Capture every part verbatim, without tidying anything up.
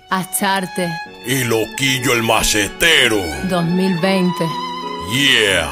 Astarte y Loquillo el machetero dos mil veinte. Yeah.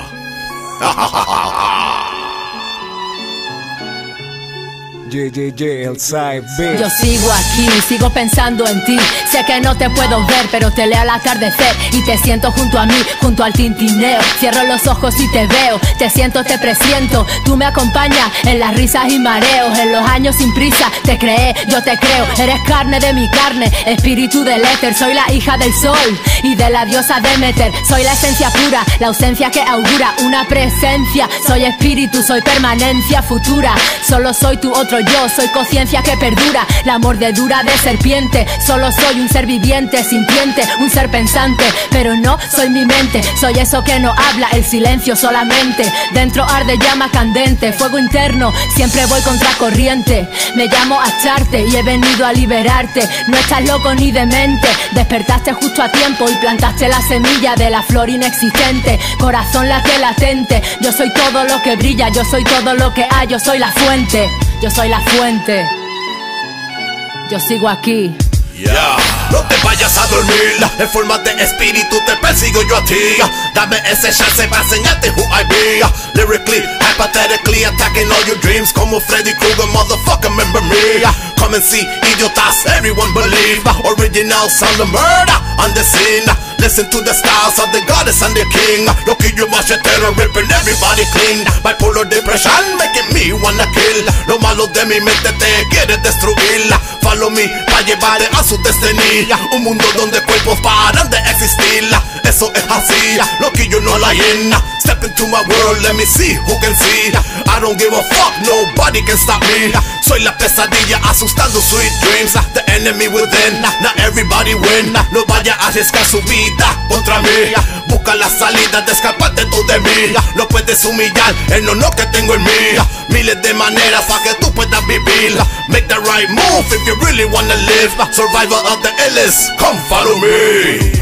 Yeah, yeah, yeah, el side B. Yo sigo aquí, sigo pensando en ti. Sé que no te puedo ver, pero te leo al atardecer y te siento junto a mí, junto al tintineo. Cierro los ojos y te veo, te siento, te presiento. Tú me acompañas en las risas y mareos, en los años sin prisa. Te creé, yo te creo, eres carne de mi carne, espíritu del éter. Soy la hija del sol y de la diosa Demeter. Soy la esencia pura, la ausencia que augura una presencia. Soy espíritu, soy permanencia futura. Solo soy tu otro yo, soy conciencia que perdura, la mordedura de serpiente. Solo soy un ser viviente, sintiente, un ser pensante, pero no soy mi mente. Soy eso que no habla, el silencio solamente. Dentro arde llama candente, fuego interno, siempre voy contra corriente. Me llamo Astarte y he venido a liberarte. No estás loco ni demente, despertaste justo a tiempo y plantaste la semilla de la flor inexistente. Corazón late latente, yo soy todo lo que brilla, yo soy todo lo que hay, yo soy la fuente. Yo soy la fuente, yo sigo aquí. Yeah. No te vayas a dormir, en forma de espíritu te persigo yo a ti. Dame ese chance para enseñarte who I be. Lyrically, hypothetically, attacking all your dreams. Como Freddy Krueger, motherfucker, remember me. Come and see, idiotas, everyone believe. Original sound of murder on the scene. Listen to the styles of the goddess and the king. Loquillo machetero, ripping everybody clean. Bipolar depression, making me wanna kill. Lo malo de mi mente te quiere destruir. Follow me, pa' llevarte a su destiny. Un mundo donde cuerpos paran de existir. Eso es así, Loquillo no la llena. Step into my world, let me see who can see. I don't give a fuck, nobody can stop me. Soy la pesadilla asustando sweet dreams. The enemy within, not everybody win. No vaya a arriesgar su vida contra mí. Busca la salida de escaparte tú de mí. No puedes humillar el honor que tengo en mí. Miles de maneras para que tú puedas vivir. Make the right move if you really wanna live. Survivor of the illest, come follow me.